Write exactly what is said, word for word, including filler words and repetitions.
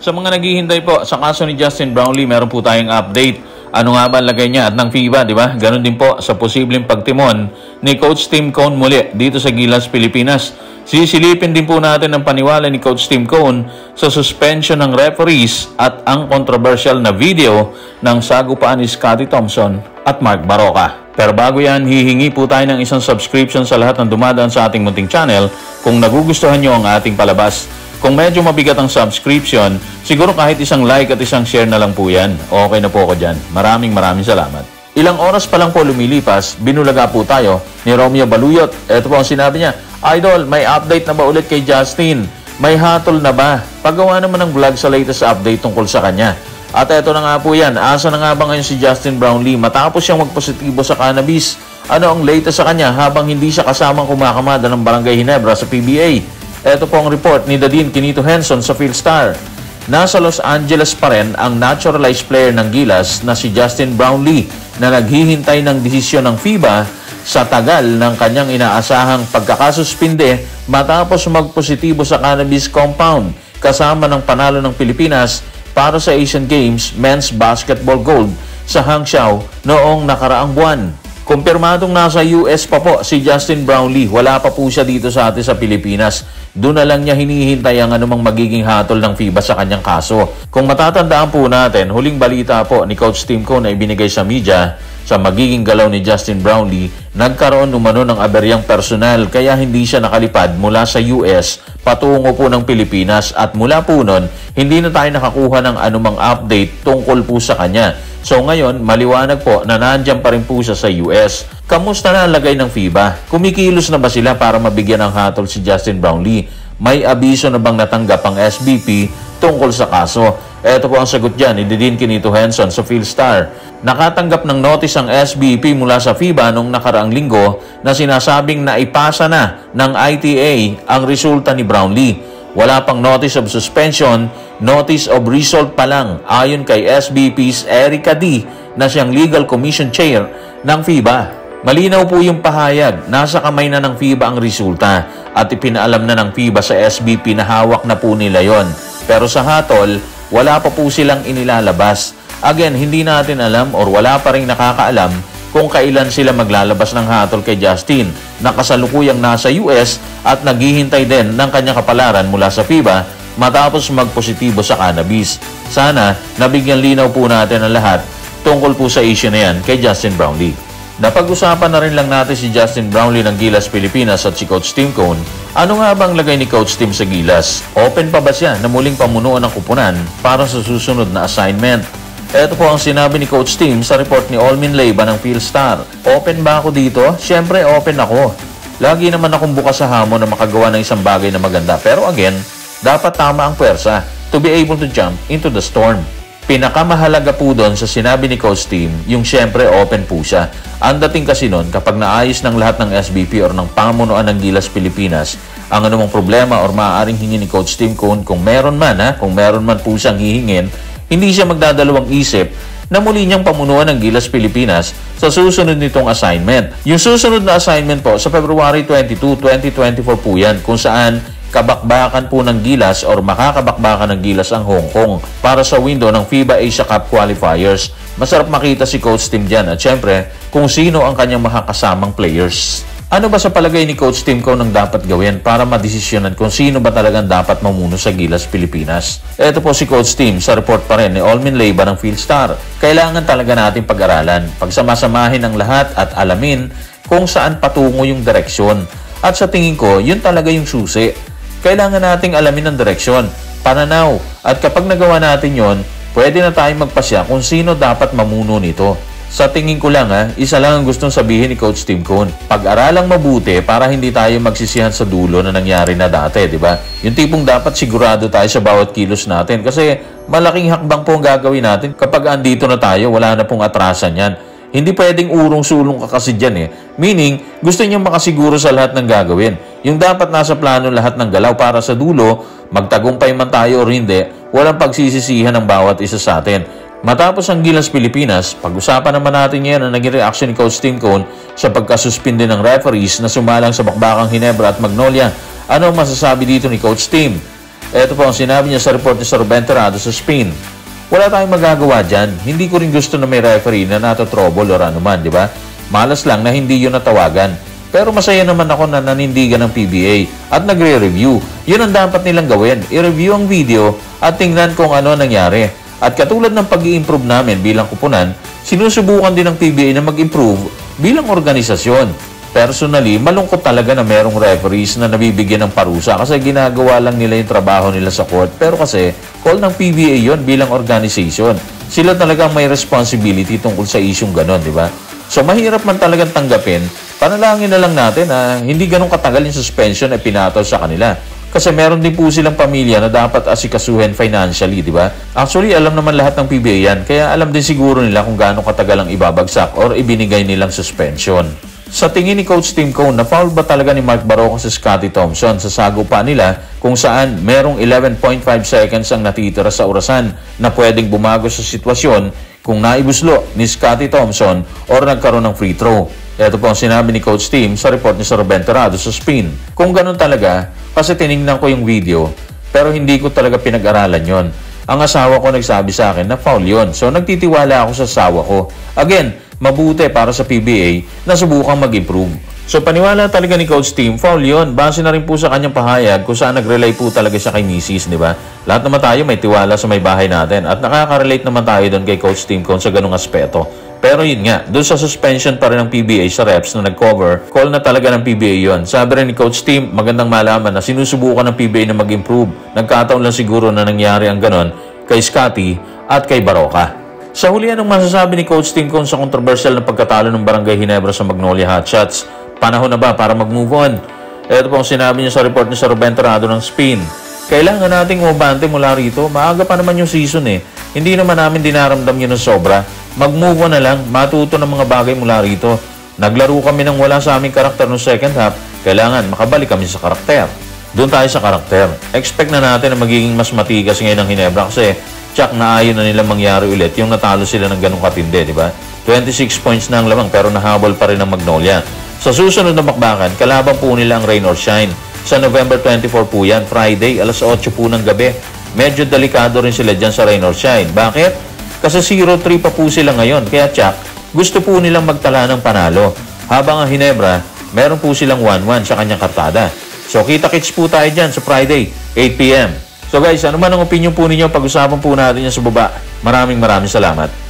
Sa mga naghihintay po sa kaso ni Justin Brownlee, meron po tayong update. Ano nga ba lagay niya at ng FIBA, di ba? Ganon din po sa posibleng pagtimon ni Coach Tim Cone muli dito sa Gilas, Pilipinas. Sisilipin din po natin ang paniwala ni Coach Tim Cone sa suspension ng referees at ang controversial na video ng sagupaan ni Scottie Thompson at Mark Baroka. Pero bago yan, hihingi po tayo ng isang subscription sa lahat ng dumadaan sa ating munting channel kung nagugustuhan nyo ang ating palabas. Kung medyo mabigat ang subscription, siguro kahit isang like at isang share na lang po yan. Okay na po ako dyan. Maraming maraming salamat. Ilang oras pa lang po lumilipas, binulaga po tayo ni Romeo Baluyot. Ito po ang sinabi niya, Idol, may update na ba ulit kay Justin? May hatol na ba? Paggawa naman ng vlog sa latest update tungkol sa kanya. At eto na nga po yan, asa na nga ba ngayon si Justin Brownlee matapos siyang magpositibo sa cannabis? Ano ang latest sa kanya habang hindi siya kasamang kumakamada ng Barangay Ginebra sa P B A? Ito po ang report ni Dadin Quinito Henson sa Philstar. Nasa Los Angeles pa rin ang naturalized player ng Gilas na si Justin Brownlee na naghihintay ng desisyon ng FIBA sa tagal ng kanyang inaasahang pagkakasuspinde matapos magpositibo sa cannabis compound kasama ng panalo ng Pilipinas para sa Asian Games Men's Basketball Gold sa Hangzhou noong nakaraang buwan. Kumpirmadong nasa U S pa po si Justin Brownlee. Wala pa po siya dito sa atin sa Pilipinas. Doon na lang niya hinihintay ang anumang magiging hatol ng FIBA sa kanyang kaso. Kung matatandaan po natin, huling balita po ni Coach Tim Cone na ibinigay sa media sa magiging galaw ni Justin Brownlee, nagkaroon umano ng aberyang personal kaya hindi siya nakalipad mula sa U S patungo po ng Pilipinas at mula po nun, hindi na tayo nakakuha ng anumang update tungkol po sa kanya. So ngayon, maliwanag po na nandiyan pa rin po siya sa U S. Kamusta na ang lagay ng FIBA? Kumikilos na ba sila para mabigyan ng hatol si Justin Brownlee? May abiso na bang natanggap ang S B P tungkol sa kaso? Ito po ang sagot dyan ni Dadin Quinito Henson sa Philstar. Nakatanggap ng notice ang S B P mula sa FIBA noong nakaraang linggo na sinasabing naipasa na ng I T A ang resulta ni Brownlee. Wala pang notice of suspension, notice of result pa lang ayon kay S B P's Erica D na siyang Legal Commission Chair ng FIBA. Malinaw po yung pahayag, nasa kamay na ng FIBA ang resulta at ipinaalam na ng FIBA sa S B P na hawak na po nila yon. Pero sa hatol, wala pa po silang inilalabas. Again, hindi natin alam or wala pa rin nakakaalam kung kailan sila maglalabas ng hatol kay Justin na kasalukuyang nasa U S at naghihintay din ng kanyang kapalaran mula sa FIBA matapos magpositibo sa cannabis. Sana nabigyan linaw po natin ang lahat tungkol po sa issue na yan kay Justin Brownlee. Napag-usapan na rin lang natin si Justin Brownlee ng Gilas, Pilipinas at si Coach Tim Cone. Ano nga bang lagay ni Coach Tim sa Gilas? Open pa ba siya na muling pamunuan ng kupunan para sa susunod na assignment? Ito po ang sinabi ni Coach Tim sa report ni Olmin Leyva ng Philstar. Open ba ako dito? Siyempre open ako. Lagi naman akong bukas sa hamon na makagawa ng isang bagay na maganda. Pero again, dapat tama ang puwersa to be able to jump into the storm. Pinakamahalaga po doon sa sinabi ni Coach Tim, yung siyempre open po siya. Ang dating kasi noon, kapag naayos ng lahat ng S B P or ng pamunuan ng Gilas Pilipinas, ang anumang problema or maaaring hingin ni Coach Tim Cone, kung meron man ha, kung meron man po siyang hihingin, hindi siya magdadalawang isip na muli niyang pamunuan ng Gilas Pilipinas sa susunod nitong assignment. Yung susunod na assignment po sa February twenty-second, twenty twenty-four po yan, kung saan kabakbakan po ng Gilas or makakabakbakan ng Gilas ang Hong Kong para sa window ng FIBA Asia Cup Qualifiers. Masarap makita si Coach Tim dyan at syempre kung sino ang kanyang makakasamang players. Ano ba sa palagay ni Coach Tim Cone ang dapat gawin para madesisyonan kung sino ba talagang dapat mamuno sa Gilas Pilipinas? Ito po si Coach Tim sa report pa rin ni Olmin Leyva ng Philstar. Kailangan talaga natin pag-aralan, pagsamasamahin ang lahat at alamin kung saan patungo yung direksyon. At sa tingin ko, yun talaga yung susi. Kailangan nating alamin ang direksyon, pananaw, at kapag nagawa natin yon, pwede na tayong magpasya kung sino dapat mamuno nito. Sa tingin ko lang ha, isa lang ang gustong sabihin ni Coach Tim Cone. Pag-aralang mabuti para hindi tayo magsisihan sa dulo na nangyari na dati, di ba? Yung tipong dapat sigurado tayo sa bawat kilos natin kasi malaking hakbang po ang gagawin natin kapag andito na tayo, wala na pong atrasan yan. Hindi pwedeng urong-sulong ka kasi dyan eh. Meaning, gusto niyang makasiguro sa lahat ng gagawin. Yung dapat nasa plano lahat ng galaw para sa dulo, magtagumpay man tayo o hindi, walang pagsisisihan ng bawat isa sa atin. Matapos ang Gilas Pilipinas, pag-usapan naman natin ngayon ang naging reaction ni Coach Tim Cone sa pagkasuspinde ng referees na sumalang sa bakbakang Ginebra at Magnolia. Ano ang masasabi dito ni Coach Tim? Ito po ang sinabi niya sa report ni Sir Ruben Tirado sa Spain. Wala tayong magagawa dyan. Hindi ko rin gusto na may referee na nato-trouble or ano man, di ba? Malas lang na hindi yun natawagan. Pero masaya naman ako na nanindigan ng P B A at nagre-review. Yun ang dapat nilang gawin. I-review ang video at tingnan kung ano nangyari. At katulad ng pag-i-improve namin bilang kupunan, sinusubukan din ng P B A na mag-improve bilang organisasyon. Personally, malungkot talaga na merong referees na nabibigyan ng parusa kasi ginagawa lang nila yung trabaho nila sa court. Pero kasi, call ng P B A yon bilang organization. Sila talagang may responsibility tungkol sa isyong ganon, di ba? So, mahirap man talagang tanggapin. Panalangin na lang natin na hindi ganun katagal yung suspension ay pinataw sa kanila. Kasi meron din po silang pamilya na dapat asikasuhin financially, di ba? Actually, alam naman lahat ng P B A yan. Kaya alam din siguro nila kung gaano katagal ang ibabagsak or ibinigay nilang suspension. Sa tingin ni Coach Tim Cone, na-foul ba talaga ni Mark Barroca si Scottie Thompson sa sagupa nila kung saan merong eleven point five seconds ang natitira sa orasan na pwedeng bumago sa sitwasyon kung naibuslo ni Scottie Thompson or nagkaroon ng free throw. Ito po ang sinabi ni Coach Tim sa report ni Sir Ruben Tirado sa Spain. Kung ganun talaga, kasi tinignan ko yung video, pero hindi ko talaga pinag-aralan yon. Ang asawa ko nagsabi sa akin na foul yon. So nagtitiwala ako sa asawa ko. Again, mabuti para sa P B A na subukang mag-improve. So paniwala talaga ni Coach Tim, foul yon. Base na rin po sa kanyang pahayag kung saan nag-relay po talaga siya kay Missus, di ba? Lahat naman tayo may tiwala sa may bahay natin at nakaka-relate naman tayo doon kay Coach Tim kung sa ganung aspeto. Pero yun nga, doon sa suspension pa rin ng P B A sa refs na nag-cover, call na talaga ng P B A yun. Sabi rin ni Coach Tim, magandang malaman na sinusubukan ng P B A na mag-improve. Nagkataon lang siguro na nangyari ang ganon kay Scottie at kay Barroca. Sa huli, anong masasabi ni Coach Tim Cone sa controversial na pagkatalo ng Barangay Ginebra sa Magnolia Hotshots? Panahon na ba para mag-move on? Ito po ang sinabi niya sa report ni Sir Ruben Tirado ng Spain. Kailangan nating umabante mula rito. Maaga pa naman yung season eh. Hindi naman namin dinaramdam yun ng sobra. Mag-move on na lang, matuto ng mga bagay mula rito. Naglaro kami ng wala sa aming karakter no second half. Kailangan makabalik kami sa karakter. Doon tayo sa karakter. Expect na natin na magiging mas matigas ngayon ng Ginebra kasi tsak na ayaw na nila mangyari ulit yung natalo sila ng ganong katindi, di ba? twenty-six points na ang lamang pero nahabol pa rin ang Magnolia. Sa susunod na bakbakan, kalaban po nila ang Rain or Shine. Sa November twenty-four po yan, Friday, alas otso po ng gabi. Medyo delikado rin sila dyan sa Rain or Shine. Bakit? Kasi zero three pa po sila ngayon. Kaya tsak, gusto po nilang magtala ng panalo. Habang ang Ginebra, meron po silang one one sa kanyang kartada. So kita-kits po tayo dyan sa Friday, eight p m So guys, ano man ang opinion po ninyo, pag-usapan po natin yan sa baba. Maraming maraming salamat.